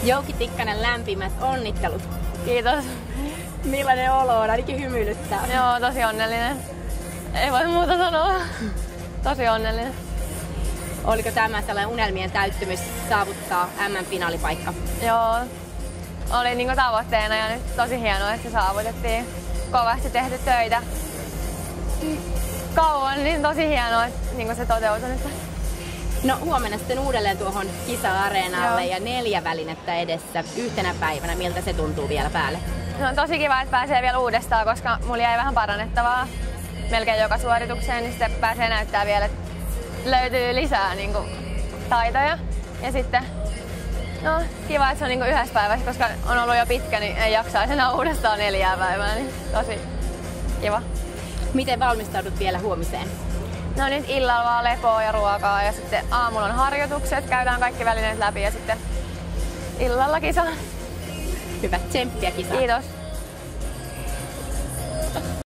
Joukki Tikkanen, lämpimät onnittelut. Kiitos. Millainen olo on? Ainakin hymyilyttää. Joo, tosi onnellinen. Ei voi muuta sanoa. Tosi onnellinen. Oliko tämä sellainen unelmien täyttymys saavuttaa MM-finaalipaikka? Joo, oli niinku tavoitteena ja nyt tosi hienoa, että se saavutettiin. Kovasti tehty töitä kauan, niin tosi hienoa, että niinku se toteutui nyt. No huomenna sitten uudelleen tuohon kisa-areenalle. Joo. Ja 4 välinettä edessä yhtenä päivänä. Miltä se tuntuu vielä päälle? No on tosi kiva, että pääsee vielä uudestaan, koska mulla jäi vähän parannettavaa melkein joka suoritukseen, niin sitten pääsee näyttää vielä, että löytyy lisää niinku taitoja. Ja sitten, no kiva, että se on niinku yhdessä päivässä, koska on ollut jo pitkä, niin ei jaksaisi enää uudestaan 4 päivää, niin tosi kiva. Miten valmistaudut vielä huomiseen? No nyt illalla vaan lepoa ja ruokaa ja sitten aamulla on harjoitukset, käydään kaikki välineet läpi ja sitten illalla kisa. Hyvä tsemppiä kisaan. Kiitos.